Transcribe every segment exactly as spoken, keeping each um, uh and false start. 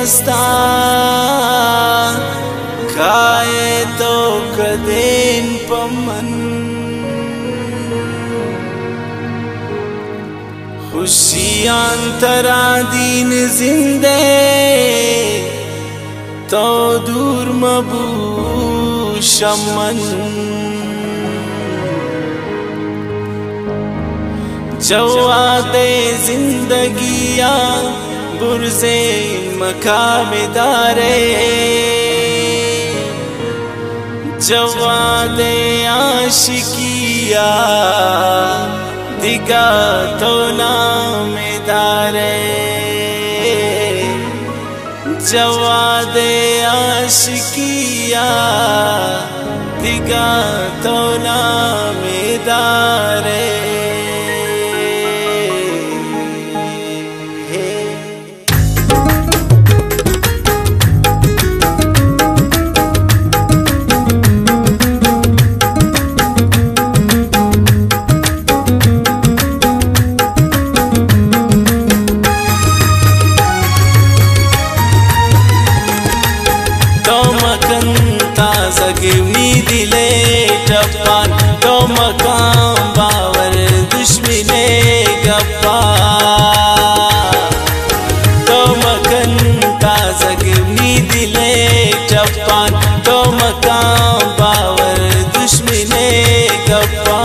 बस्ता खाए तो कदेन पमन खुशियां तरा दीन जिंदे तो दूर मबू शमन जवादे जिंदगिया बुरजे मकामेदारे जवादे आशिकिया दिगा तो नामेदारे जवादे आशिकिया दिगा तो नामेदारे गिवनी दिले टप्पान तो मकाम बावर दुश्मने गप्पा तो मकन ताजा गिवनी दिले टप्पान तो मकाम बावर दुश्मने गप्पा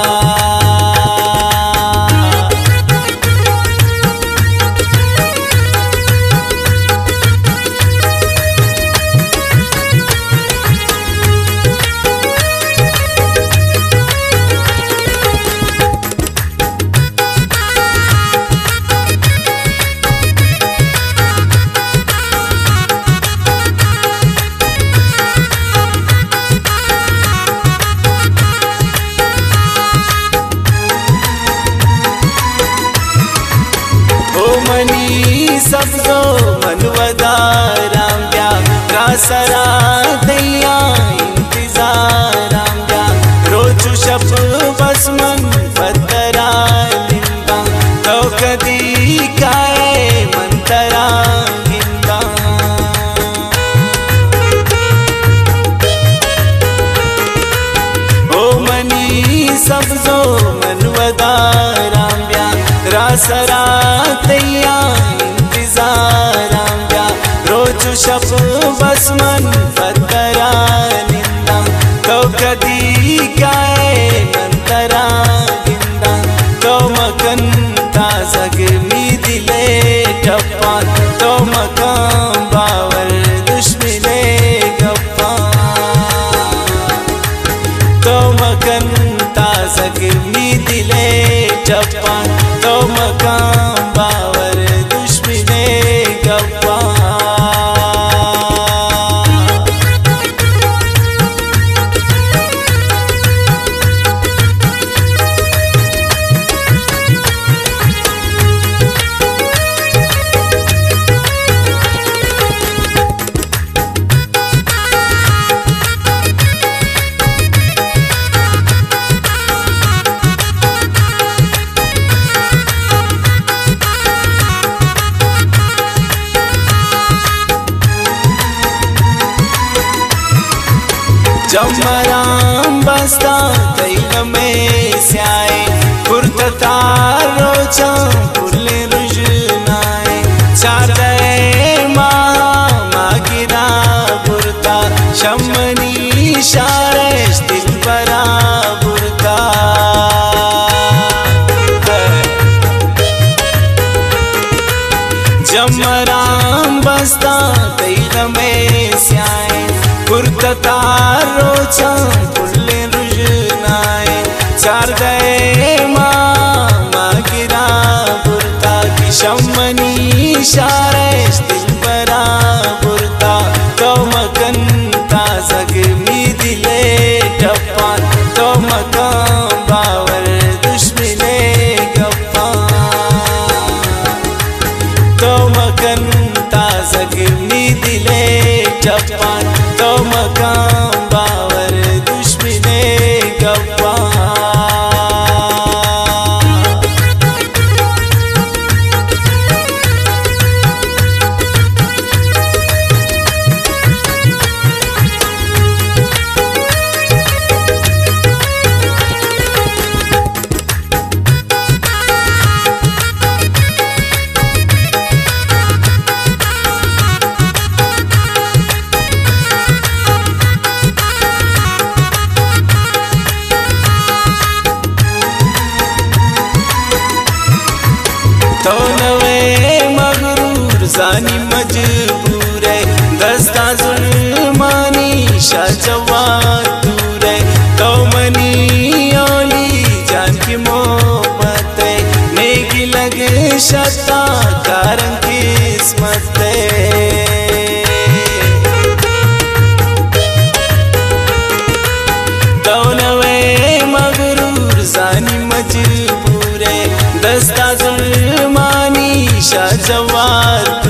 सबको मनवदाराम क्या रासरा दैया इंतजाराम क्या रोजु शप बस मन पतरा लिंदा तो कदी काए मंतरा गिंदा ओ मनी सबको मनवदाराम क्या रासरा दैया रोजु शप बस मन पतरा निंदा तो कदी काए मंतरा गिंदा तो मकन ताजा गिरनी दिले टप्पा तो मकाम बावर दुश्मने गप्पा तो मकन ताजा गिरनी दिले टप्पा तो मकाम बावर दुश्मने गप्पा जमराम बस्ता तैल में स्याए पुरता रोचा पुरले रुजनाए चादे माँ गिरा पुरता शमनी शारेश दिल बरा पुरता जमराम बस्ता तैल में स्याए पुरता रोचा पुरले रुजनाए चार गए माँ गिरा पुरता की शमनी शारेश दिल बरा पुरता तो मकन ताजा गिरनी दिले टप्पा तो मकाम बावर दुश्मने गप्पा तो मकन ताजा गिरनी दिले टप्पा तो मकाम बावर दुश्मने गप्पा फरमानी शाह जवार